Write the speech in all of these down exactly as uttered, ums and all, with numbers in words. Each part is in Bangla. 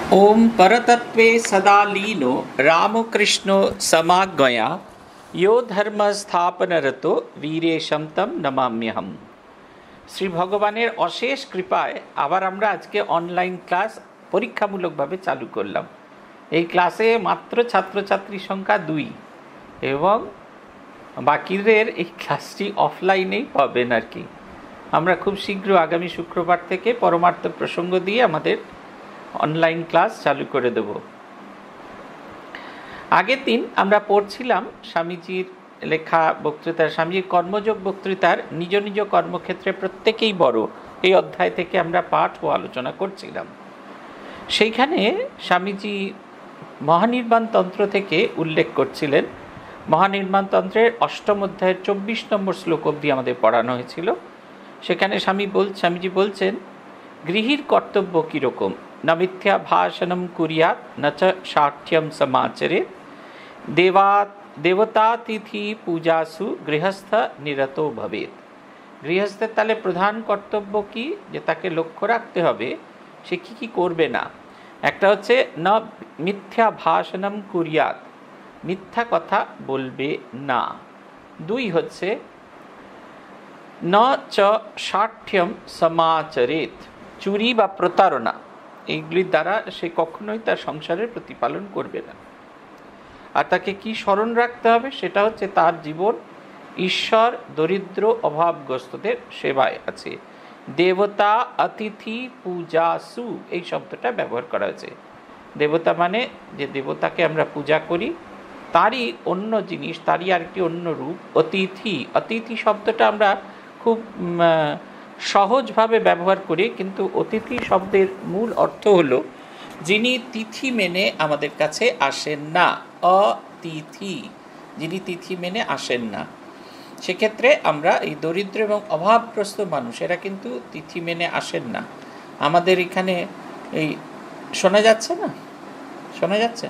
ओम परतत्वे सदा लीनो रामकृष्णो समाज्ञया यो धर्म स्थापनरतो वीरेशम तम नमाम्यहम। श्री भगवानेर अशेष कृपाय आबार आमरा आजके अनलाइन क्लास परीक्षामूलकभावे चालू करलाम। এই ক্লাসে মাত্র ছাত্রছাত্রী সংখ্যা দুই এবং বাকিদের এই ক্লাসটি অফলাইনেই পাবেন আর কি। আমরা খুব শীঘ্র আগামী শুক্রবার থেকে পরমার্থ প্রসঙ্গ দিয়ে আমাদের অনলাইন ক্লাস চালু করে দেব। আগের দিন আমরা পড়ছিলাম স্বামীজির লেখা বক্তৃতার, স্বামীজির কর্মযোগ বক্তৃতার নিজ নিজ কর্মক্ষেত্রে প্রত্যেকেই বড়, এই অধ্যায় থেকে আমরা পাঠ ও আলোচনা করছিলাম। সেইখানে স্বামীজি মহানির্বাণ তন্ত্র থেকে উল্লেখ করছিলেন। মহানির্বাণ তন্ত্রের অষ্টম অধ্যায়ের চব্বিশ নম্বর শ্লোক অবধি আমাদের পড়ানো হয়েছিল। সেখানে স্বামী বল স্বামীজি বলছেন, গৃহীর কর্তব্য কীরকম? न मिथ्या भाषणम कुर्यात् न च शाठ्यम समाचरे देवा देवतातिथि पूजासु गृहस्थ निरतो भवेत्। गृहस्थের তাহলে প্রধান কর্তব্য কি, যে তাকে লক্ষ্য রাখতে হবে সে কি কি করবে না। একটা হচ্ছে ন মিথ্যা ভাষণম কুর্যাৎ, মিথ্যা কথা বলবে না। দুই হচ্ছে ন চ শাঠ্যম সমাচরেত, চুরি বা প্রতারণা এইগুলির দ্বারা সে কখনোই তার সংসারের প্রতিপালন করবে না। আর তাকে কি স্মরণ রাখতে হবে, সেটা হচ্ছে তার জীবন ঈশ্বর দরিদ্র অভাবগ্রস্তদের সেবায় আছে। দেবতা অতিথি পূজাসু এই শব্দটা ব্যবহার করা হয়েছে। দেবতা মানে যে দেবতাকে আমরা পূজা করি তারই অন্য জিনিস, তারই আরেকটি অন্য রূপ অতিথি। অতিথি শব্দটা আমরা খুব সহজভাবে ব্যবহার করি, কিন্তু অতিথি শব্দের মূল অর্থ হলো যিনি তিথি মেনে আমাদের কাছে আসেন না। অতিথি, যিনি তিথি মেনে আসেন না। সেক্ষেত্রে আমরা এই দরিদ্র এবং অভাবগ্রস্ত মানুষ, এরা কিন্তু তিথি মেনে আসেন না। আমাদের এখানে এই শোনা যাচ্ছে না, শোনা যাচ্ছে।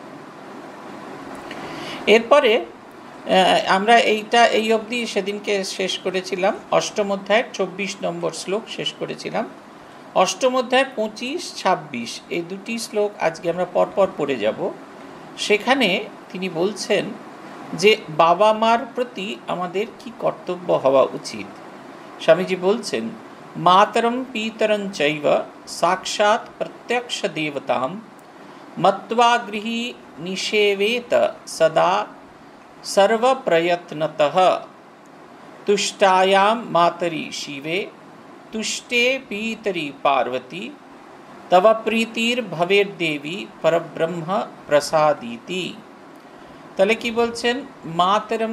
এরপরে আমরা এইটা এই অবধি সেদিনকে শেষ করেছিলাম। অষ্টম অধ্যায়ের চব্বিশ নম্বর শ্লোক শেষ করেছিলাম। অষ্টম অধ্যায়ের পঁচিশ ছাব্বিশ এই দুটি শ্লোক আজকে আমরা পরপর পড়ে যাব। সেখানে তিনি বলছেন যে বাবা মার প্রতি আমাদের কি কর্তব্য হওয়া উচিত। স্বামীজি বলছেন, মাতরম পিতরং চৈব সাক্ষাৎ প্রত্যক্ষ দেবতাম মত্বা গৃহী নিষেবেত সদা सर्वप्रयत्नतः तुष्टायां मातरि शिवे तुष्टे पीतरि पार्वती तव प्रीतिर्भवेद्देवी परब्रह्म प्रसादीति। তাহলে কি বলছেন, মাতরম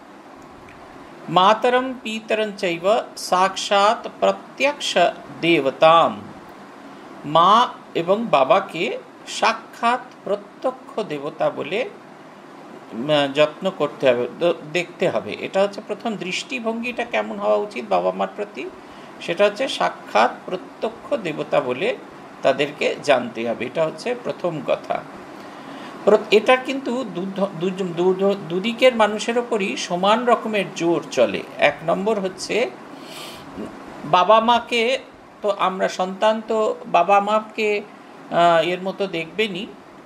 মাতরম পিতরং চৈব সাক্ষাৎ প্রত্যক্ষ দেবতাম, মা এবং বাবাকে সাক্ষাৎ প্রত্যক্ষ দেবতা বলে যত্ন করতে হবে, দেখতে হবে। এটা হচ্ছে প্রথম দৃষ্টিভঙ্গিটা কেমন হওয়া উচিত বাবা মার প্রতি, সেটা হচ্ছে সাক্ষাৎ প্রত্যক্ষ দেবতা বলে তাদেরকে জানতে হবে। এটা হচ্ছে প্রথম কথা। এটা কিন্তু দুদিকের মানুষের ওপরই সমান রকমের জোর চলে। এক নম্বর হচ্ছে বাবা মাকে, তো আমরা সন্তান তো বাবা মাকে এর মতো দেখবেনই,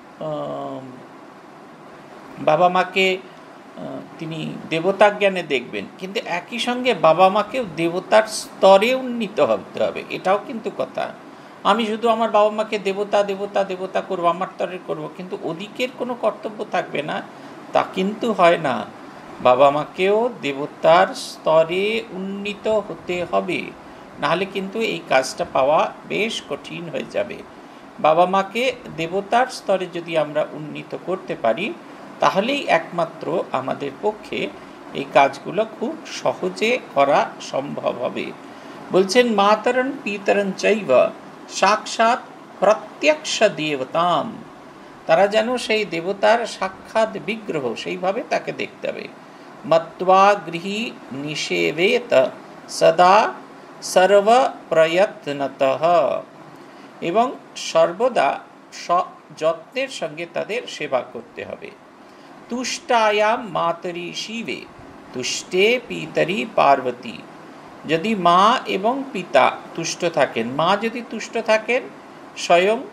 বাবা মাকে তিনি দেবতা জ্ঞানে দেখবেন, কিন্তু একই সঙ্গে বাবা মাকেও দেবতার স্তরে উন্নীত হতে হবে। এটাও কিন্তু কথা। আমি শুধু আমার বাবা মাকে দেবতা দেবতা দেবতা করবো, আমার স্তরে করবো, কিন্তু ওদিকের কোনো কর্তব্য থাকবে না, তা কিন্তু হয় না। বাবা মাকেও দেবতার স্তরে উন্নীত হতে হবে, নাহলে কিন্তু এই কাজটা পাওয়া বেশ কঠিন হয়ে যাবে। বাবা মাকে দেবতার স্তরে যদি আমরা উন্নীত করতে পারি তাহলেই একমাত্র আমাদের পক্ষে এই কাজগুলো খুব সহজে করা সম্ভব হবে। বলছেন, মাতরং পিতরং চৈব সাক্ষাৎ প্রত্যক্ষ দেবতাম, তারা যেন সেই দেবতার সাক্ষাৎ বিগ্রহ, সেইভাবে তাকে দেখতে হবে। মত্বা গৃহী নিষেবেত সদা সর্বপ্রয়ত্নতঃ, এবং সর্বদা যত্নের সঙ্গে তাদের সেবা করতে হবে। তুষ্টায়াম মাতরি শিবে তুষ্টে পিতরি পার্বতী, যদি মা এবং পিতা তুষ্ট থাকেন, মা যদি তুষ্ট থাকেন স্বয়ং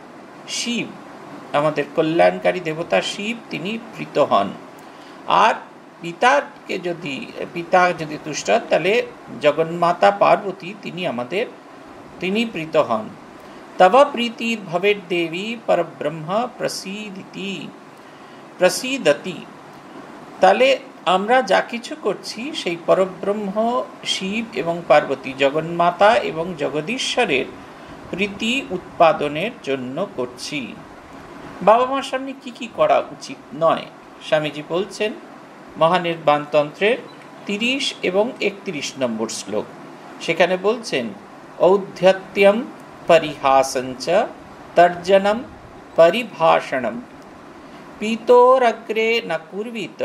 শিব, আমাদের কল্যাণকারী দেবতা শিব, তিনি প্রীত হন। আর পিতাকে যদি পিতা যদি তুষ্ট হন, তাহলে জগন্মাতা পার্বতী তিনি আমাদের তিনি প্রীত হন। তব প্রীতির ভবের দেবী পরব্রহ্ম প্রসীদিতি প্রসীদতি। তাহলে আমরা যা কিছু করছি সেই পরব্রহ্ম শিব এবং পার্বতী, জগন্মাতা এবং জগদীশ্বরের প্রীতি উৎপাদনের জন্য করছি। বাবা মার সামনে কি কি করা উচিত নয়, স্বামীজি বলছেন মহানির্বাণতন্ত্রের তিরিশ এবং একত্রিশ নম্বর শ্লোক। সেখানে বলছেন, ঔদ্ধত্যম পরিহাসঞ্চ তর্জনম পরিভাষণম পীতোরগ্রে ন কুর্বীত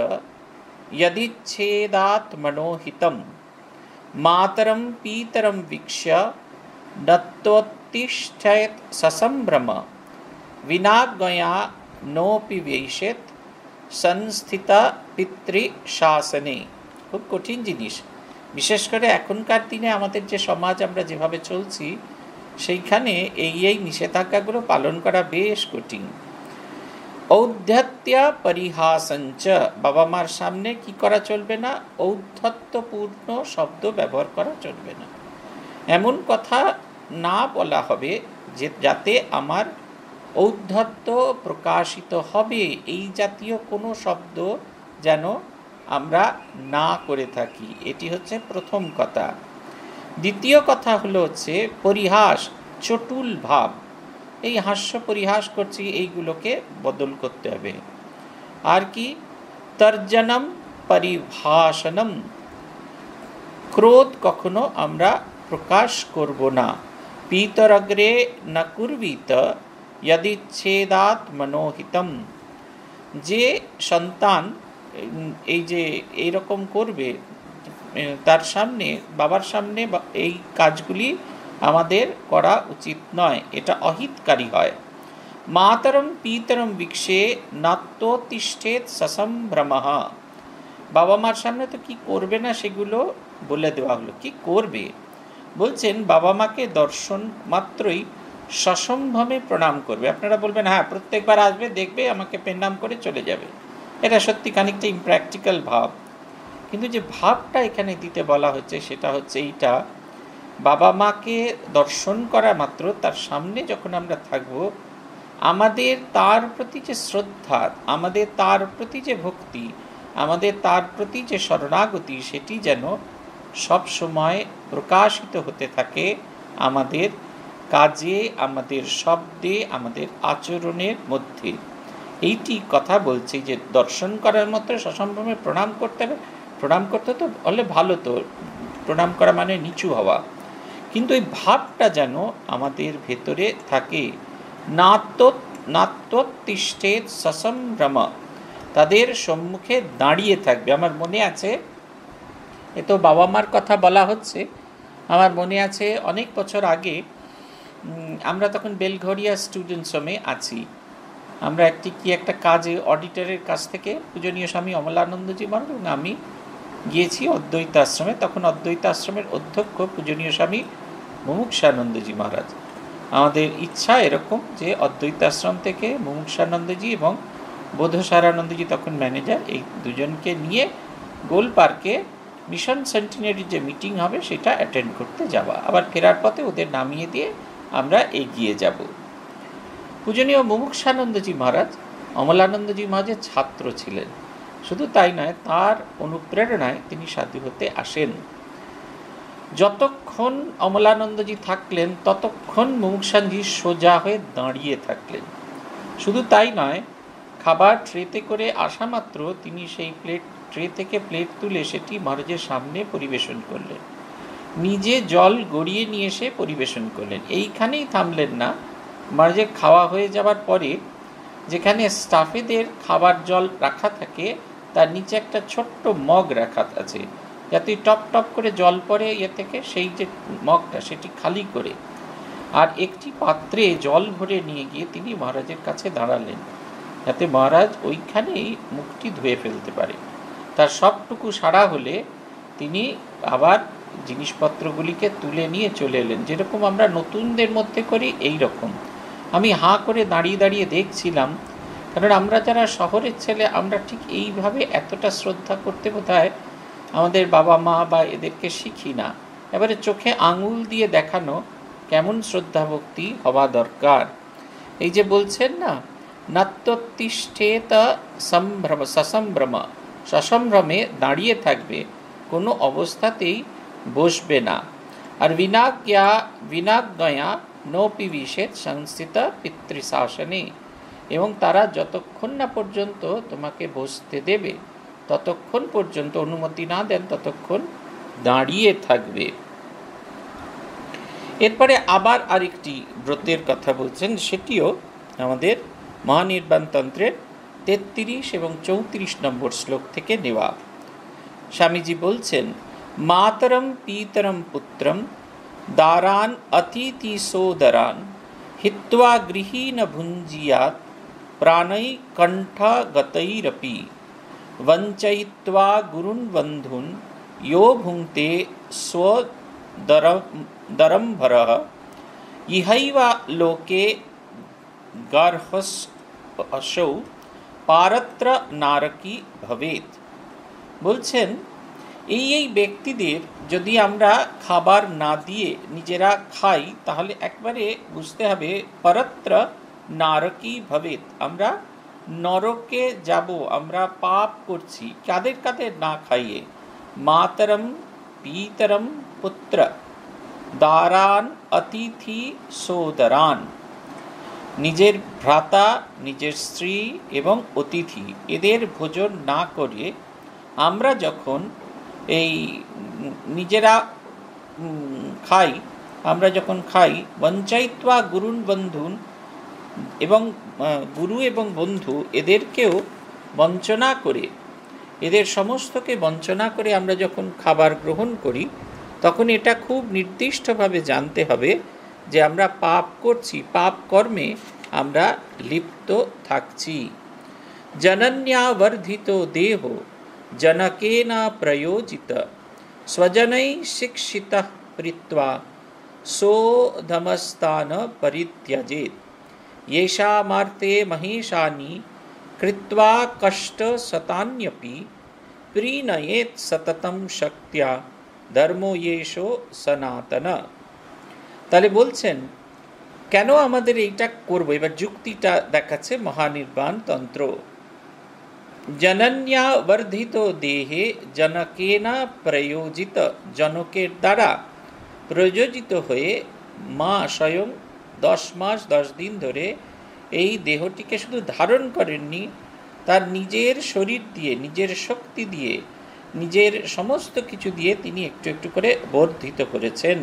यदिच्छेदात्मनोहितं मातरं पीतरं वीक्ष्य नत्वोत्तिष्ठेत् ससंभ्रम विनाज्ञया नोपि वैशेत संस्थित পিতৃশাসনে। খুব কঠিন জিনিস, বিশেষ করে এখনকার দিনে আমাদের যে সমাজ আমরা যেভাবে চলছি সেইখানে এই এই নিষেধাজ্ঞাগুলো পালন করা বেশ কঠিন। ঔদ্ধত্য পরিহাসঞ্চ, বাবা মার সামনে কি করা চলবে না? ঔদ্ধত্যপূর্ণ শব্দ ব্যবহার করা চলবে না। এমন কথা না বলা হবে যে যাতে আমার ঔদ্ধত্য প্রকাশিত হবে, এই জাতীয় কোনো শব্দ যেন আমরা না করে থাকি। এটি হচ্ছে প্রথম কথা। দ্বিতীয় কথা হলো হচ্ছে পরিহাস, চটুল ভাব, এই হাস্য পরিহাস করছি, এইগুলোকে বদল করতে হবে। আর কি? তর্জনম পরিভাষণম, ক্রোধ কখনো আমরা প্রকাশ করব না। পীতরগ্রে ন কুর্বীত यदिच्छेदात् মনোহিতম, যে সন্তান এই যে এইরকম করবে তার সামনে, বাবার সামনে এই কাজগুলি আমাদের করা উচিত নয়, এটা অহিতকারী হয়। মাতরম পিতরম ভিক্ষে নাত্যোত্তিষ্ঠেৎ সসম্ভ্রমঃ, বাবা মার সামনে তো কি করবে না সেগুলো বলে দেওয়া হলো। কি করবে বলছেন? বাবা মাকে দর্শন মাত্রই সসম্ভ্রমে প্রণাম করবে। আপনারা বলবেন হ্যাঁ প্রত্যেকবার আসবে, দেখবে, আমাকে প্রণাম করে চলে যাবে। এটা সত্যি খানিকটা ইমপ্র্যাকটিক্যাল ভাব, কিন্তু যে ভাবটা এখানে দিতে বলা হচ্ছে সেটা হচ্ছে এইটা, বাবা মাকে দর্শন করা মাত্র তার সামনে যখন আমরা থাকব, আমাদের তার প্রতি যে শ্রদ্ধা, আমাদের তার প্রতি যে ভক্তি, আমাদের তার প্রতি যে শরণাগতি, সেটি যেন সব সময় প্রকাশিত হতে থাকে আমাদের কাজে, আমাদের শব্দে, আমাদের আচরণের মধ্যে। এইটি কথা বলছি যে দর্শন করার মতো সসম্ভ্রমে প্রণাম করতে হবে। প্রণাম করতে তো হলে ভালো, তো প্রণাম করা মানে নিচু হওয়া, কিন্তু এই ভাবটা যেন আমাদের ভেতরে থাকে। নাত্যোত্তিষ্ঠেৎ সসম্ভ্রম, তাদের সম্মুখে দাঁড়িয়ে থাকবে। আমার মনে আছে, এ তো বাবা মার কথা বলা হচ্ছে, আমার মনে আছে অনেক বছর আগে আমরা তখন বেলঘরিয়া স্টুডেন্টস হোমে আছি, আমরা একটি কি একটা কাজে অডিটরের কাছ থেকে পূজনীয় স্বামী অমলানন্দজি মহারাজ এবং আমি গিয়েছি অদ্বৈত আশ্রমে। তখন অদ্বৈত আশ্রমের অধ্যক্ষ পূজনীয় স্বামী মুমুক্ষানন্দজি মহারাজ। আমাদের ইচ্ছা এরকম যে অদ্বৈত আশ্রম থেকে মুমুক্ষানন্দজি এবং বোধসারানন্দজি তখন ম্যানেজার, এই দুজনকে নিয়ে গোল পার্কে মিশন সেন্টিনারির যে মিটিং হবে সেটা অ্যাটেন্ড করতে যাওয়া, আবার ফেরার পথে ওদের নামিয়ে দিয়ে আমরা এগিয়ে যাব। পূজনীয় মুমুক্ষানন্দজি মহারাজ অমলানন্দজি মহারাজের ছাত্র ছিলেন। শুধু তাই নয়, তার অনুপ্রেরণায় তিনি সাধু হতে আসেন। যতক্ষণ অমলানন্দজি থাকলেন ততক্ষণ মুমুক্ষানন্দজি সোজা হয়ে দাঁড়িয়ে থাকলেন। শুধু তাই নয়, খাবার ট্রেতে করে আসা মাত্র তিনি সেই প্লেট ট্রে থেকে প্লেট তুলে সেটি মহারাজের সামনে পরিবেশন করলেন, নিজে জল গড়িয়ে নিয়ে এসে পরিবেশন করলেন। এইখানেই থামলেন না, মহারাজের খাওয়া হয়ে যাওয়ার পরে যেখানে স্টাফেদের খাবার জল রাখা থাকে তার নিচে একটা ছোট্ট মগ রাখা আছে, যাতে টপ টপ করে জল পড়ে ইয়ে থেকে, সেই যে মগটা সেটি খালি করে আর একটি পাত্রে জল ভরে নিয়ে গিয়ে তিনি মহারাজের কাছে দাঁড়ালেন, যাতে মহারাজ ওইখানেই মুখটি ধুয়ে ফেলতে পারে। তার সবটুকু সারা হলে তিনি আবার জিনিসপত্রগুলিকে তুলে নিয়ে চলে এলেন, যেরকম আমরা নতুনদের মধ্যে করি এই রকম। আমি হাঁ করে দাঁড়িয়ে দাঁড়িয়ে দেখছিলাম, কারণ আমরা যারা শহরের ছেলে আমরা ঠিক এইভাবে এতটা শ্রদ্ধা করতে বোধহয় আমাদের বাবা মা বা এদেরকে শিখি না। এবারে চোখে আঙুল দিয়ে দেখানো কেমন শ্রদ্ধা ভক্তি হওয়া দরকার। এই যে বলছেন না, নাত্যতিষ্ঠেত সম্ভ্রম সসম্ভ্রম, সসম্ভ্রমে দাঁড়িয়ে থাকবে, কোনো অবস্থাতেই বসবে না। আর বিনাজ্ঞা বিনাজ্ঞয়া নোপি বিশেষ সংস্থিত পিতৃশাসনে, এবং তারা যতক্ষণ না পর্যন্ত তোমাকে বসতে দেবে ততক্ষণ পর্যন্ত, অনুমতি না দেন ততক্ষণ দাঁড়িয়ে থাকবে। এরপরে আবার আরেকটি ব্রতের কথা বলছেন, সেটিও আমাদের মহানির্বাণতন্ত্রের তেত্রিশ এবং চৌত্রিশ নম্বর শ্লোক থেকে নেওয়া। স্বামীজি বলছেন, মাতরম পিতরম পুত্রম দারান অতিথি সোদরান হিত্বা গৃহী ন ভুঞ্জিয়াত প্রাণৈ কণ্ঠগতৈরপি বঞ্চয়িত্বা গুরুন বন্ধুন यो भुङ्क्ते स्वदरम्भरः इहैव लोके গার্হস্থ্যৌ পারত্র নারকী ভবেত। বলছেন, এই এই ব্যক্তিদের যদি আমরা খাবার না দিয়ে নিজেরা খাই তাহলে একবারে বুঝতে হবে পরত্র নারকী ভবেত, আমরা নরকে যাব, আমরা পাপ করছি। কাদের কাদের না খাইয়ে? মাতরম পিতরম পুত্র দারান অতিথি সোদরান, নিজের ভ্রাতা, নিজের স্ত্রী এবং অতিথি এদের ভোজন না করে আমরা যখন এই নিজেরা খাই, আমরা যখন খাই, বঞ্চয়িত্বা গুরুন বন্ধুন, এবং গুরু এবং বন্ধু এদেরকেও বঞ্চনা করে, এদের সমস্তকে বঞ্চনা করে আমরা যখন খাবার গ্রহণ করি তখন এটা খুব নির্দিষ্টভাবে জানতে হবে যে আমরা পাপ করছি, পাপ কর্মে আমরা লিপ্ত থাকছি। জনন্যাবর্ধিত দেহ জনকেন প্রয়োজিত স্বজনৈ শিক্ষিত প্রীত্বা সোধমস্থান পরিত্যজেত येषामार्थे महेशानि कृत्वा कष्ट शतान्यपि प्रीणयेत् सततम शक्त्या धर्मो येषो सनातन। তাহলে বলছেন কেন আমাদের এইটা করব, এবার যুক্তিটা দেখাচ্ছে মহানির্বাণ তন্ত্র। জনন্যাবর্ধিত দেহে জনকেনা প্রয়োজিত, জনকের দ্বারা প্রযোজিত হয়ে মা স্বয়ং দশ মাস দশ দিন ধরে এই দেহটিকে শুধু ধারণ করেননি, তার নিজের শরীর দিয়ে, নিজের শক্তি দিয়ে, নিজের সমস্ত কিছু দিয়ে তিনি একটু একটু করে বর্ধিত করেছেন।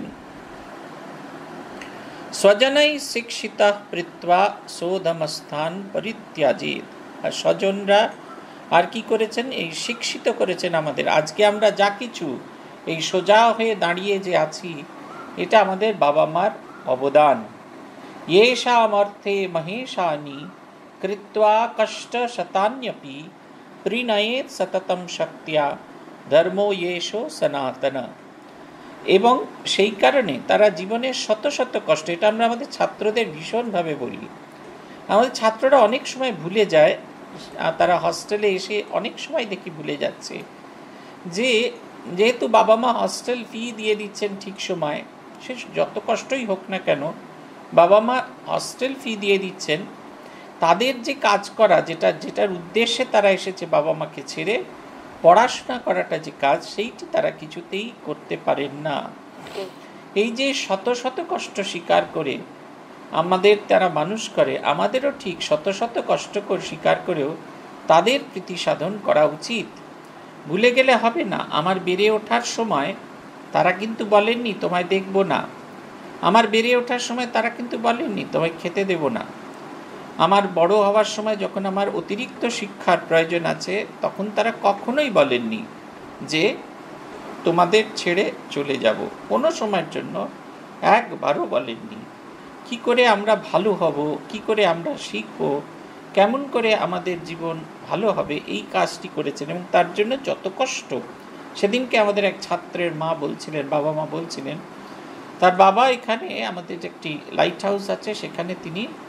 স্বজনৈ শিক্ষিত প্রীত্বা সোধমস্থান পরিত্যাজেত, আর স্বজনরা আর কি করেছেন? এই শিক্ষিত করেছেন আমাদের। আজকে আমরা যা কিছু এই সোজা হয়ে দাঁড়িয়ে যে আছি, এটা আমাদের বাবা মার অবদান। येषामर्थे महेशानि कृत्वा कष्ट शतान्यपि प्रीणयेत् सततम शक्त्या धर्मो येषो सनातन। এবং সেই কারণে তারা জীবনের শত শত কষ্ট, এটা আমরা আমাদের ছাত্রদের ভীষণভাবে বলি। আমাদের ছাত্ররা অনেক সময় ভুলে যায়, তারা হস্টেলে এসে অনেক সময় দেখি ভুলে যাচ্ছে যে যেহেতু বাবা মা হস্টেল ফি দিয়ে দিচ্ছেন ঠিক সময়, সে যত কষ্টই হোক না কেন বাবা মা হস্টেল ফি দিয়ে দিচ্ছেন, তাদের যে কাজ করা, যেটা যেটার উদ্দেশ্যে তারা এসেছে বাবা মাকে ছেড়ে, পড়াশোনা করাটা যে কাজ, সেইটি তারা কিছুতেই করতে পারেন না। এই যে শত শত কষ্ট স্বীকার করে আমাদের তারা মানুষ করে, আমাদেরও ঠিক শত শত কষ্ট করে স্বীকার করেও তাদের প্রীতি সাধন করা উচিত। ভুলে গেলে হবে না। আমার বেড়ে ওঠার সময় তারা কিন্তু বলেননি তোমায় দেখব না। আমার বেড়ে ওঠার সময় তারা কিন্তু বলেননি তোমায় খেতে দেব না। আমার বড় হওয়ার সময় যখন আমার অতিরিক্ত শিক্ষার প্রয়োজন আছে, তখন তারা কখনোই বলেননি যে তোমাদের ছেড়ে চলে যাব। কোনো সময়ের জন্য একবারও বলেননি। কি করে আমরা ভালো হব, কি করে আমরা শিখব, কেমন করে আমাদের জীবন ভালো হবে, এই কাজটি করেছেন। এবং তার জন্য যত কষ্ট, সেদিনকে আমাদের এক ছাত্রের মা বলছিলেন, বাবা মা বলছিলেন, তার বাবা এখানে আমাদের একটি লাইট হাউস আছে, সেখানে তিনি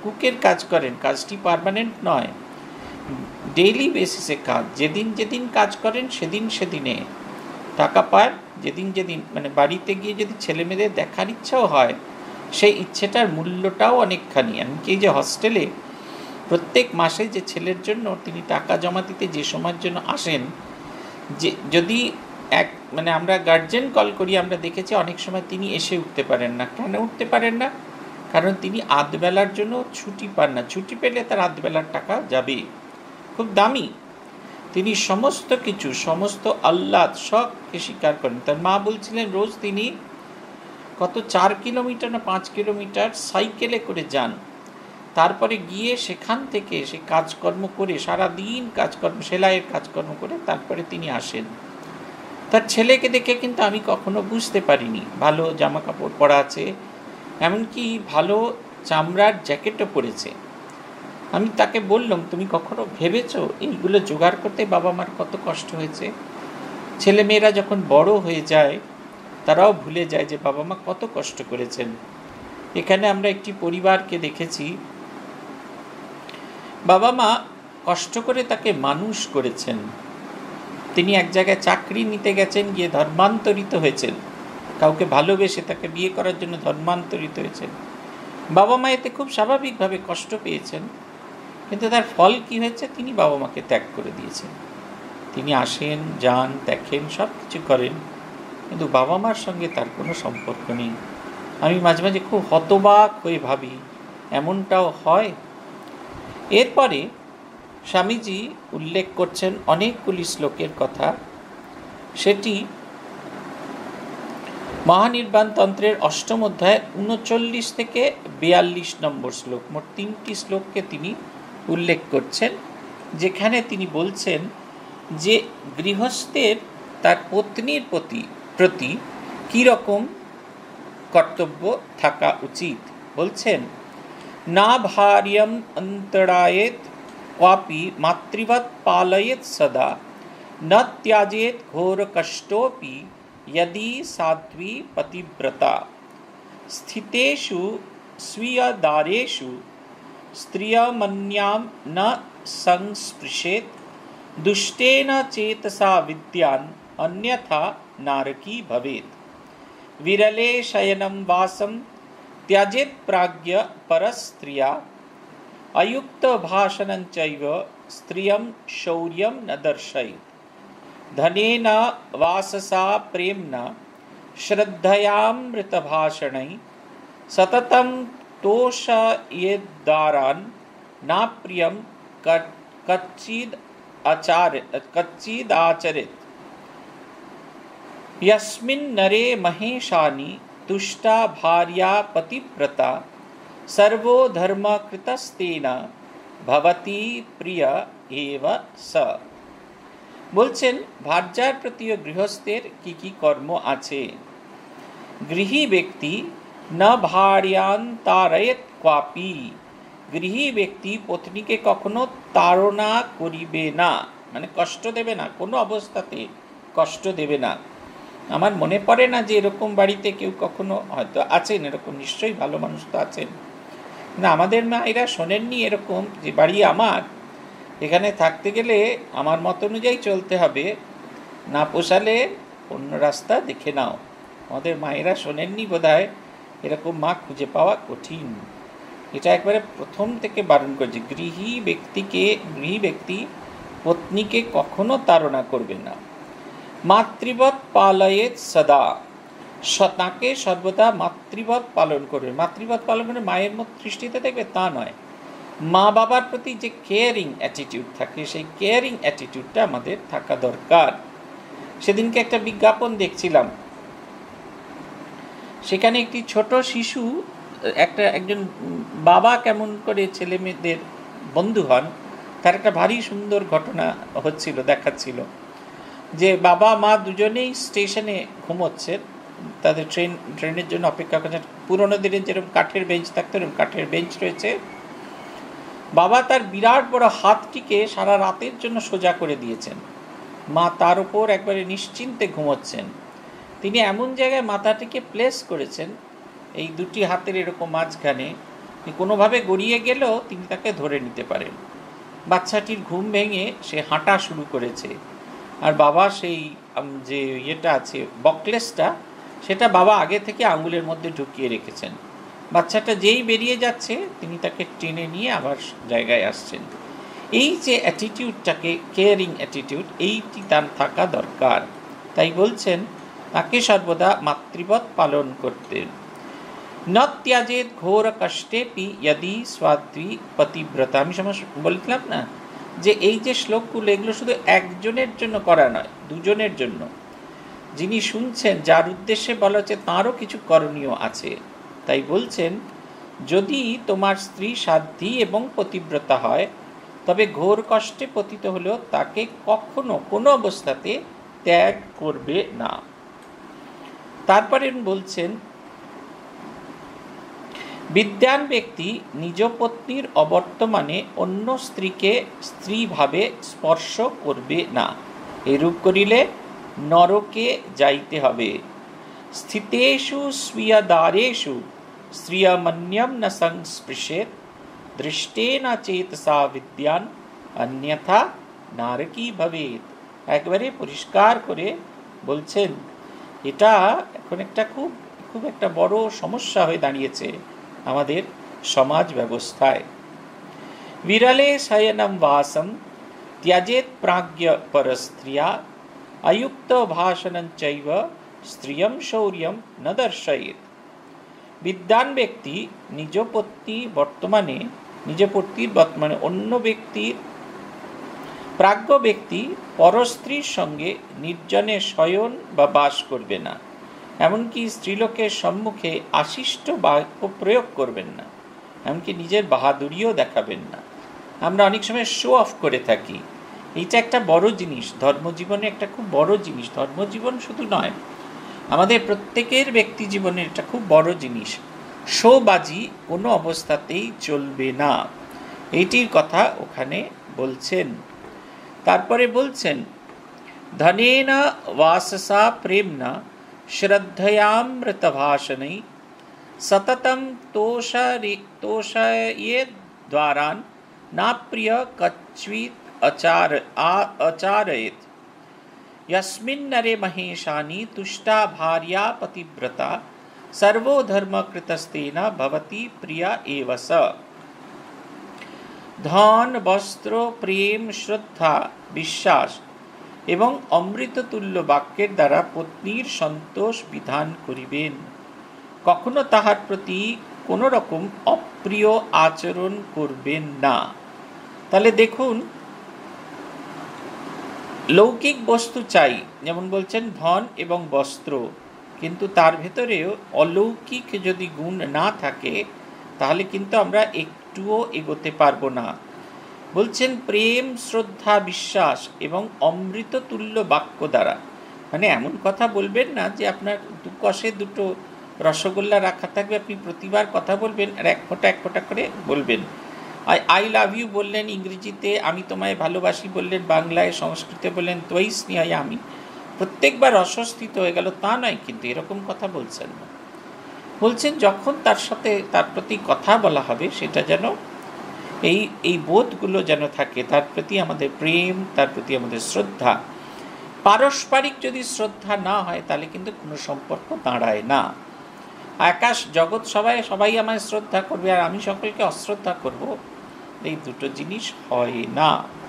কুকের কাজ করেন, কাজটি পার্মানেন্ট নয়, ডেইলি বেসিসে কাজ। যেদিন যেদিন কাজ করেন সেদিন সেদিনে টাকা পায়। যেদিন যেদিন মানে বাড়িতে গিয়ে যদি ছেলেমেয়েদের দেখার ইচ্ছাও হয়, সেই ইচ্ছেটার মূল্যটাও অনেকখানি। এমনকি এই যে হস্টেলে প্রত্যেক মাসে যে ছেলের জন্য তিনি টাকা জমা দিতে যে সময়ের জন্য আসেন, যে যদি এক মানে আমরা গার্জেন কল করি, আমরা দেখেছি অনেক সময় তিনি এসে উঠতে পারেন না। কেন উঠতে পারেন না? কারণ তিনি আধবেলার জন্য ছুটি পান না। ছুটি পেলে তার আধবেলার টাকা যাবে, খুব দামি। তিনি সমস্ত কিছু, সমস্ত আহ্লাদ সবকে স্বীকার করেন। তার মা বলছিলেন রোজ তিনি কত চার কিলোমিটার না পাঁচ কিলোমিটার সাইকেলে করে যান, তারপরে গিয়ে সেখান থেকে সে কাজকর্ম করে, সারাদিন কাজকর্ম, সেলাইয়ের কাজকর্ম করে তারপরে তিনি আসেন। তার ছেলেকে দেখে কিন্তু আমি কখনো বুঝতে পারিনি। ভালো জামা কাপড় পরা আছে, এমনকি ভালো চামড়ার জ্যাকেটও পরেছে। আমি তাকে বললাম, তুমি কখনো ভেবেছো এইগুলো জোগাড় করতে বাবা মার কত কষ্ট হয়েছে? ছেলেমেয়েরা যখন বড় হয়ে যায় তারাও ভুলে যায় যে বাবা মা কত কষ্ট করেছেন। এখানে আমরা একটি পরিবারকে দেখেছি, বাবা মা কষ্ট করে তাকে মানুষ করেছেন। তিনি এক জায়গায় চাকরি নিতে গেছেন, গিয়ে ধর্মান্তরিত হয়েছেন, কাউকে ভালোবেসে তাকে বিয়ে করার জন্য ধর্মান্তরিত হয়েছেন। বাবা মা এতে খুব স্বাভাবিকভাবে কষ্ট পেয়েছেন, কিন্তু তার ফল কি হয়েছে? তিনি বাবা মাকে ত্যাগ করে দিয়েছেন। তিনি আসেন, যান, দেখেন, সব কিছু করেন, কিন্তু বাবা মার সঙ্গে তার কোনো সম্পর্ক নেই। আমি মাঝে মাঝে খুব হতবাক হয়ে ভাবি, এমনটাও হয়? এরপরে স্বামীজি উল্লেখ করছেন অনেকগুলি শ্লোকের কথা। সেটি মহানির্বাণ তন্ত্রের অষ্টম অধ্যায় উনচল্লিশ থেকে বিয়াল্লিশ নম্বর শ্লোক, মোট তিনটি শ্লোককে তিনি উল্লেখ করছেন, যেখানে তিনি বলছেন যে গৃহস্থের তার পত্নীর প্রতি প্রতি কীরকম কর্তব্য থাকা উচিত। বলছেন, না ভার্যম অন্তরায়েত ক্বাপি মাতৃবৎ পালয়েত সদা, ন ত্যাজেত ঘোর কষ্টোপি यदि साध्वी पतिव्रता, स्थितेषु स्वीयदारेषु स्त्रियमन्यां न संस्पृशेत, दुष्टेन चेतसा विद्यान् अन्यथा नारकी भवेत्, विरले शयनं वासं त्यजेत प्राज्ञ परस्त्रिया, अयुक्त भाषणं चैव स्त्रियं शौर्यं न दर्शयेत्, धनेन वाससा प्रेम्णा श्रद्धयामृतभाषणै, सततं तोषयेद्दारान् न प्रियं कच्चिद् आचार कच्चिदाचरेत्, यस्मिन् नरे महेशानि तुष्टा भार्या पतिव्रता, सर्वो धर्म कृतस्तेन भवति प्रिय एव स। বলছেন ভার্যার প্রতি গৃহস্থের কি কি কর্ম আছে। গৃহী ব্যক্তি ন ভার্যান্তারয়েত ক্বাপি, গৃহী ব্যক্তি পত্নীকে কখনো তাড়না করিবে না, মানে কষ্ট দেবে না, কোনো অবস্থাতে কষ্ট দেবে না। আমার মনে পড়ে না যে এরকম বাড়িতে কেউ কখনো, হয়তো আছেন এরকম, নিশ্চয়ই ভালো মানুষ তো আছেন, না আমাদের মায়েরা শোনেননি এরকম যে বাড়ি আমার, এখানে থাকতে গেলে আমার মত অনুযায়ী চলতে হবে, না পোষালে অন্য রাস্তা দেখে নাও। আমাদের মায়েরা শোনেননি বোধহয়, এরকম মা খুঁজে পাওয়া কঠিন। এটা একবারে প্রথম থেকে বারণ করছে, গৃহী ব্যক্তিকে, গৃহী ব্যক্তি পত্নীকে কখনো তাড়না করবে না। মাতৃবৎ পালয়েত সদা, তাকে সর্বদা মাতৃবৎ পালন করবে। মাতৃবৎ পালন করে মায়ের মত দৃষ্টিতে দেখবে তা নয়, মা বাবার প্রতি যে কেয়ারিং অ্যাটিটিউড থাকে, সেই কেয়ারিং অ্যাটিটিউডটা আমাদের থাকা দরকার। সেদিনকে একটা বিজ্ঞাপন দেখছিলাম, সেখানে একটি ছোট শিশু, একটা একজন বাবা কেমন করে ছেলে মেয়েদের বন্ধু হন, তার একটা ভারী সুন্দর ঘটনা হচ্ছিল, দেখাচ্ছিল যে বাবা মা দুজনেই স্টেশনে ঘুমোচ্ছেন, তাদের ট্রেন ট্রেনের জন্য অপেক্ষা করছেন। পুরোনো দিনের যেরকম কাঠের বেঞ্চ থাকতো এরকম কাঠের বেঞ্চ রয়েছে। বাবা তার বিরাট বড় হাতটিকে সারা রাতের জন্য সোজা করে দিয়েছেন, মা তার উপর একবারে নিশ্চিন্তে ঘুমোচ্ছেন। তিনি এমন জায়গায় মাথাটিকে প্লেস করেছেন, এই দুটি হাতের এরকম মাঝখানে, কোনোভাবে গড়িয়ে গেলেও তিনি তাকে ধরে নিতে পারেন। বাচ্চাটির ঘুম ভেঙে সে হাঁটা শুরু করেছে, আর বাবা সেই যে ইয়েটা আছে বকলেসটা, সেটা বাবা আগে থেকে আঙুলের মধ্যে ঢুকিয়ে রেখেছেন। বাচ্চাটা যেই বেরিয়ে যাচ্ছে তিনি তাকে টেনে নিয়ে আবার জায়গায় আসছেন। এই যে অ্যাটিটিউডটাকে, কেয়ারিং অ্যাটিটিউড, এইটি তার থাকা দরকার। তাই বলছেন তাকে সর্বদা মাতৃবৎ পালন করতেন। ন ত্যাজেত ঘোর কষ্টেপি যদি স্বাদ্বী পতিব্রতা। আমি সময় বলছিলাম না যে এই যে শ্লোকগুলো, এগুলো শুধু একজনের জন্য করা নয়, দুজনের জন্য। যিনি শুনছেন, যার উদ্দেশ্যে বলা হচ্ছে, তাঁরও কিছু করণীয় আছে। তাই বলছেন যদি তোমার স্ত্রী সাধ্বী এবং পতিব্রতা হয়, তবে ঘোর কষ্টে পতিত হলেও তাকে কখনো কোনো অবস্থাতে ত্যাগ করবে না। তারপরে বলছেন বিদ্বান ব্যক্তি নিজ পত্নীর অবর্তমানে অন্য স্ত্রীকে স্ত্রী ভাবে স্পর্শ করবে না। এরূপ করিলে নরকে যাইতে হবে। স্থিতেষু স্বীয়দ্বারেষু স্ত্রিয়মন্যম ন সংস্পৃশেত দৃষ্টেন চেতসা বিদ্যান অন্যথা নারকী ভবেত। একবারে পরিষ্কার করে বলছেন এটা এখন একটা খুব খুব একটা বড় সমস্যা হয়ে দাঁড়িয়েছে আমাদের সমাজ ব্যবস্থায়। বিরলে শয়নম বাসম ত্যাজেত প্রাজ্ঞ পরস্ত্রিয়া অযুক্ত ভাষণং চৈব স্ত্রিয়ম শৌর্যম ন দর্শয়েত। বিদ্বান ব্যক্তি নিজ পত্নী বর্তমানে নিজ পত্নীর বর্তমানে অন্য ব্যক্তির প্রাজ্ঞ ব্যক্তি পরস্ত্রীর সঙ্গে নির্জনে শয়ন বা বাস করবে না। এমনকি স্ত্রীলোকের সম্মুখে আশিষ্ট বাক্য প্রয়োগ করবেন না, এমনকি নিজের বাহাদুরিও দেখাবেন না। আমরা অনেক সময় শো অফ করে থাকি। এইটা একটা বড় জিনিস, ধর্মজীবনে একটা খুব বড় জিনিস। ধর্মজীবন শুধু নয়, আমাদের প্রত্যেকের ব্যক্তি জীবনের এটা খুব বড় জিনিস। শোবাজি কোনো অবস্থাতেই চলবে না, এইটির কথা ওখানে বলছেন। তারপরে বলছেন ধনেনা বাসসা প্রেমনা শ্রদ্ধয়ামৃত ভাষণৈ সততম তোষরে তোষয়ে দ্বারান না প্রিয় কচ্চিৎ আচার আচারয়েত। यस्मिन् नरे महेशानि तुष्टा भार्या पतिव्रता सर्वो धर्म कृतस्तेन भवति प्रिया एव स। धन बस्त्र प्रेम श्रद्धा বিশ্বাস এবং অমৃততুল্য বাক্যের দ্বারা পত্নীর সন্তোষ বিধান করিবেন। কখনো তাহার প্রতি কোনো রকম অপ্রিয় আচরণ করবেন না। তাহলে দেখুন, লৌকিক বস্তু চাই, যেমন বলছেন ধন এবং বস্ত্র, কিন্তু তার ভেতরেও অলৌকিক যদি গুণ না থাকে তাহলে কিন্তু আমরা একটুও এগোতে পারবো না। বলছেন প্রেম শ্রদ্ধা বিশ্বাস এবং অমৃততুল্য বাক্য দ্বারা, মানে এমন কথা বলবেন না যে আপনার দু কষে দুটো রসগোল্লা রাখা থাকবে, আপনি প্রতিবার কথা বলবেন আর এক ফোঁটা এক ফোঁটা করে বলবেন। আই আই লাভ ইউ বললেন ইংরেজিতে, আমি তোমায় ভালোবাসি বললেন বাংলায়, সংস্কৃতে বললেন ত্বয়ি স্নেহামি, প্রত্যেকবার অস্বস্তিত হয়ে গেল তা নয়, কিন্তু এরকম কথা বলছেন না। বলছেন যখন তার সাথে তার প্রতি কথা বলা হবে সেটা যেন এই এই বোধগুলো যেন থাকে, তার প্রতি আমাদের প্রেম, তার প্রতি আমাদের শ্রদ্ধা। পারস্পরিক যদি শ্রদ্ধা না হয় তাহলে কিন্তু কোনো সম্পর্ক দাঁড়ায় না। আকাশ জগৎ সবাই সবাই আমায় শ্রদ্ধা করবে আর আমি সকলকে অশ্রদ্ধা করব, এই দুটো জিনিস হয় না।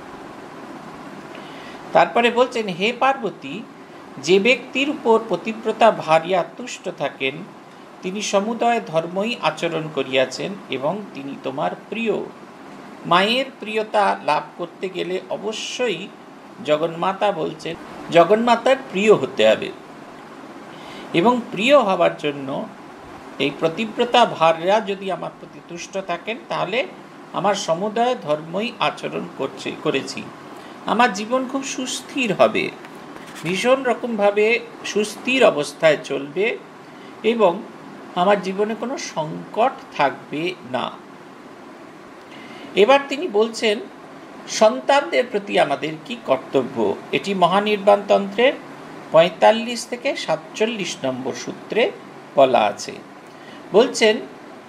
তারপরে বলছেন হে পার্বতী, যে ব্যক্তির উপর পতিব্রতা ভারিয়া তুষ্ট থাকেন তিনি সমুদয় ধর্মই আচরণ করিয়াছেন এবং তিনি তোমার প্রিয়। মায়ের প্রিয়তা লাভ করতে গেলে অবশ্যই জগন্মাতা বলছেন জগন্মাতার প্রিয় হতে হবে, এবং প্রিয় হওয়ার জন্য এই পতিব্রতা ভাররা যদি আমার প্রতি তুষ্ট থাকেন তাহলে আমার সমুদয় ধর্মই আচরণ করছে করেছি, আমার জীবন খুব সুস্থির হবে, ভীষণ রকমভাবে সুস্থির অবস্থায় চলবে এবং আমার জীবনে কোনো সংকট থাকবে না। এবার তিনি বলছেন সন্তানদের প্রতি আমাদের কি কর্তব্য। এটি মহানির্বাণ তন্ত্রের পঁয়তাল্লিশ থেকে সাতচল্লিশ নম্বর সূত্রে বলা আছে। বলছেন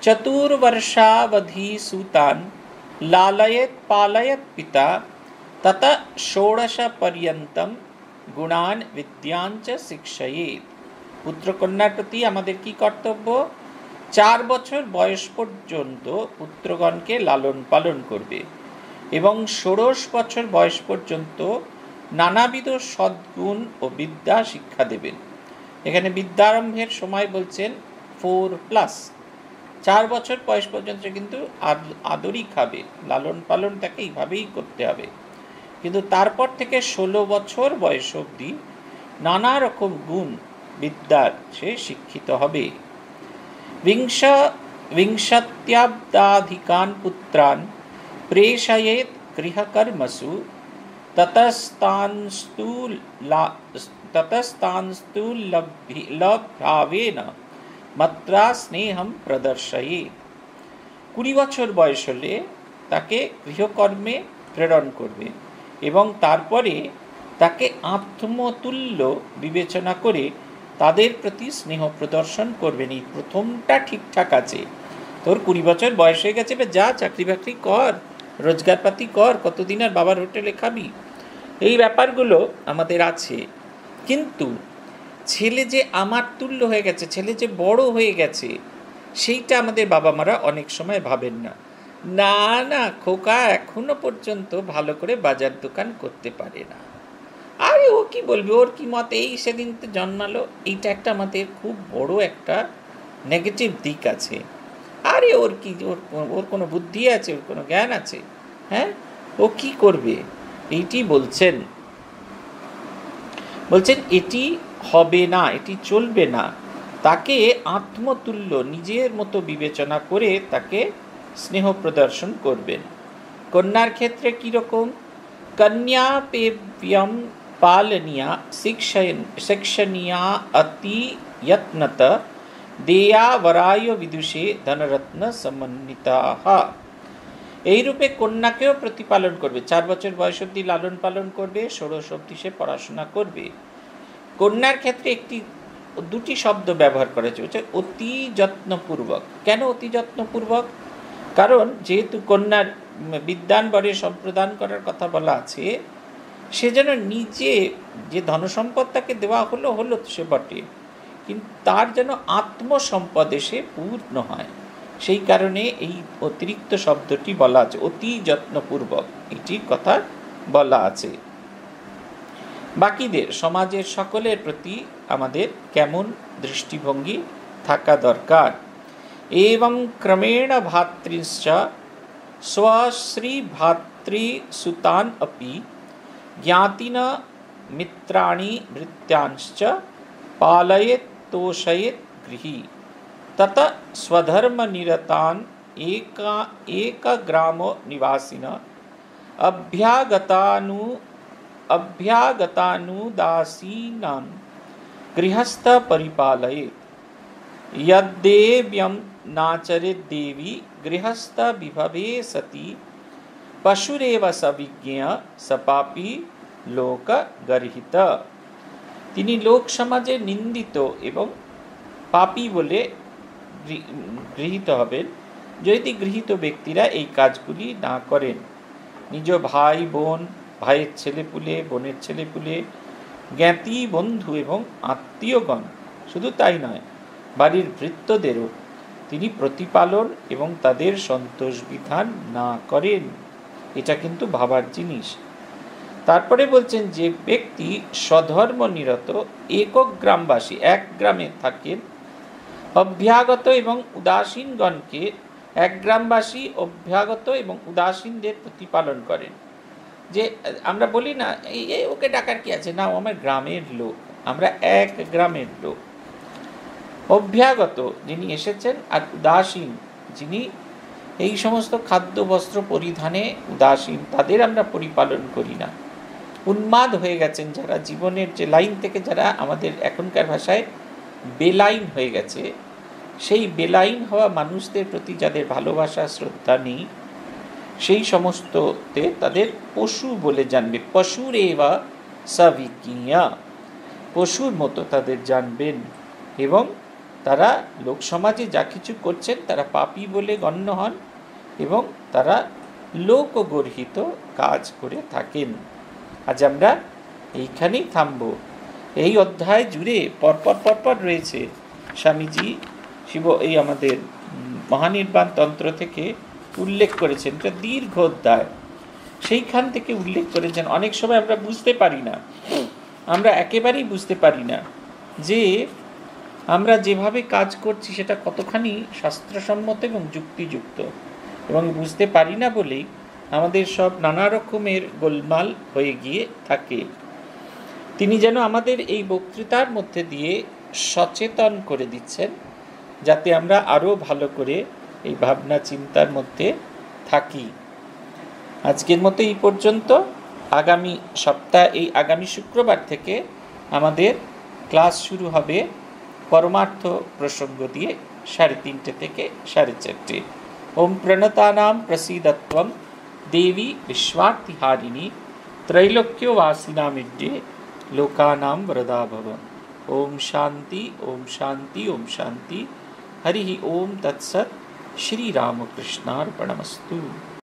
चतुर्वर्षावधि सूतान लालयेत पालयेत पिता तत षोडश पर्यन्तम गुणान विद्यांच शिक्षयेत। পুত্র কন্যার প্রতি আমাদের কি কর্তব্য? চার বছর বয়স পর্যন্ত পুত্রগণকে লালন পালন করবে এবং ষোড়শ বছর বয়স পর্যন্ত নানাবিধ সদ্গুণ ও বিদ্যা শিক্ষা দেবেন। এখানে বিদ্যারম্ভের সময় বলছেন ফোর প্লাস, চার বছর বয়স পর্যন্ত কিন্তু আদরই খাবে, লালন পালন তাকে এইভাবেই করতে হবে। কিন্তু তারপর থেকে ষোলো বছর বয়স অবধি নানা রকম গুণ বিদ্যার সে শিক্ষিত হবে। বিংশ বিংশত্যাব্দাধিকান পুত্রান প্রেষয়েত গৃহকর্মসু ততস্তানস্তু ততস্তানস্তু লভ্যাবেন মাত্রা স্নেহম প্রদর্শয়েত। কুড়ি বছর বয়স হলে তাকে গৃহকর্মে প্রেরণ করবে এবং তারপরে তাকে আত্মতুল্য বিবেচনা করে তাদের প্রতি স্নেহ প্রদর্শন করবেন। এই প্রথমটা ঠিকঠাক আছে, তোর কুড়ি বছর বয়স হয়ে গেছে, যা চাকরি বাকরি কর, রোজগারপাতি কর, কতদিন আর বাবার হোটেলে খাবি, এই ব্যাপারগুলো আমাদের আছে। কিন্তু ছেলে যে আমার তুল্য হয়ে গেছে, ছেলে যে বড় হয়ে গেছে, সেইটা আমাদের বাবা মারা অনেক সময় ভাবেন না। না না খোকা এখনো পর্যন্ত ভালো করে বাজার দোকান করতে পারে না, আরে ও কি বলবে, ওর কি মত, এই সেদিন তো জন্মালো। এইটা একটা আমাদের খুব বড় একটা নেগেটিভ দিক আছে। আরে ওর কি, ওর ওর কোনো বুদ্ধি আছে, ওর কোনো জ্ঞান আছে, হ্যাঁ ও কি করবে, এইটি বলছেন বলছেন এটি হবে না, এটি চলবে না। তাকে আত্মতুল্য নিজের মতো বিবেচনা করে তাকে স্নেহ প্রদর্শন করবেন। কন্যার ক্ষেত্রে কীরকম? কন্যা পেব্যম পালনীয়া শিক্ষয়ন শিক্ষণীয়া অতি যত্নত দেয়া বরায় বিদুষে ধনরত্ন সমন্বিতাহ। এইরূপে কন্যাকেও প্রতিপালন করবে, চার বছর বয়স অবধি লালন পালন করবে, ষোড়শ অবধি সে পড়াশোনা করবে। কন্যার ক্ষেত্রে একটি দুটি শব্দ ব্যবহার করা হচ্ছে, অতি যত্নপূর্বক। কেন অতি যত্নপূর্বক? কারণ যেহেতু কন্যার বিদ্যান বরে সম্প্রদান করার কথা বলা আছে, সে যেন নিজে যে ধনসম্পদ তাকে দেওয়া হলো হলো সে বটে, কিন্তু তার যেন আত্মসম্পদে সে পূর্ণ হয়, সেই কারণে এই অতিরিক্ত শব্দটি বলা আছে, অতি যত্নপূর্বক এটির কথা বলা আছে। বাকিদের সমাজের সকলের প্রতি আমাদের কেমন দৃষ্টিভঙ্গি থাকা দরকার। এবং ক্রমেণ ভাতৃশ্চ স্বশ্রী ভাতৃসুতান অপি জ্ঞাতিন মিত্রাণি ভৃত্যাংশ্চ পালয়েত তোষয়েত গৃহী তত স্বধর্মনিরতান একা একগ্রাম নিবাসিন অভ্যাগতাनु अभ्यागतानुदासीनां गृहस्थ परिपालयेत्। यद्देव्यं नाचरेद्देवी गृहस्थ विभवे सति पशुरेव सविज्ञ सपापी लोक गर्हित। তিনি লোক সমাজে নিন্দিত এবং পাপী বলে গৃহীত হবেন যদি গৃহীত ব্যক্তিরা এই কাজগুলি না করেন। নিজ ভাই বোন, ভাইয়ের ছেলেপুলে, বোনের ছেলেপুলে, জ্ঞাতি বন্ধু এবং আত্মীয়গণ, শুধু তাই নয় বাড়ির ভৃত্যদেরও তিনি প্রতিপালন এবং তাদের সন্তোষ বিধান না করেন। এটা কিন্তু ভাবার জিনিস। তারপরে বলছেন যে ব্যক্তি স্বধর্ম নিরত একক গ্রামবাসী, এক গ্রামে থাকেন, অভ্যাগত এবং উদাসীনগণকে, এক গ্রামবাসী অভ্যাগত এবং উদাসীনদের প্রতিপালন করেন। যে আমরা বলি না এই ওকে ডাকার কি আছে, না ও আমার গ্রামের লোক, আমরা এক গ্রামের লোক। অভ্যাগত যিনি এসেছেন, আর উদাসীন যিনি এই সমস্ত খাদ্য বস্ত্র পরিধানে উদাসীন, তাদের আমরা পরিপালন করি না। উন্মাদ হয়ে গেছেন যারা, জীবনের যে লাইন থেকে যারা আমাদের এখনকার ভাষায় বেলাইন হয়ে গেছে, সেই বেলাইন হওয়া মানুষদের প্রতি যাদের ভালোবাসা শ্রদ্ধা নেই, সেই সমস্ততে তাদের পশু বলে জানবে। পশুর এবা সাবিকিয়া, পশুর মতো তাদের জানবেন এবং তারা লোক সমাজে যা কিছু করছেন তারা পাপী বলে গণ্য হন এবং তারা লোকগর্হিত কাজ করে থাকেন। আজ আমরা এইখানেই থামব। এই অধ্যায় জুড়ে পরপর পরপর রয়েছে স্বামীজি শিব এই আমাদের মহানির্বাণ তন্ত্র থেকে উল্লেখ করেছেন। এটা দীর্ঘ অধ্যায়, সেইখান থেকে উল্লেখ করেছেন। অনেক সময় আমরা বুঝতে পারি না, আমরা একেবারেই বুঝতে পারি না যে আমরা যেভাবে কাজ করছি সেটা কতখানি শাস্ত্রসম্মত এবং যুক্তিযুক্ত, এবং বুঝতে পারি না বলেই আমাদের সব নানা রকমের গোলমাল হয়ে গিয়ে থাকে। তিনি যেন আমাদের এই বক্তৃতার মধ্যে দিয়ে সচেতন করে দিচ্ছেন, যাতে আমরা আরও ভালো করে এই ভাবনা চিন্তার মধ্যে থাকি। আজকের মতো এই পর্যন্ত। আগামী সপ্তাহ এই আগামী শুক্রবার থেকে আমাদের ক্লাস শুরু হবে পরমার্থ প্রসঙ্গ দিয়ে সাড়ে তিনটে থেকে সাড়ে চারটে। ওম প্রণতানাম প্রসীদত্বম দেবী বিশ্বার্তিহারিণী त्रैलोक्यवासिनामिड्डे लोकानां वरदा भव। ओम शांति ओम शांति ओम शांति। हरि ओम तत्सत्। श्री रामकृष्णार्पणमस्तु।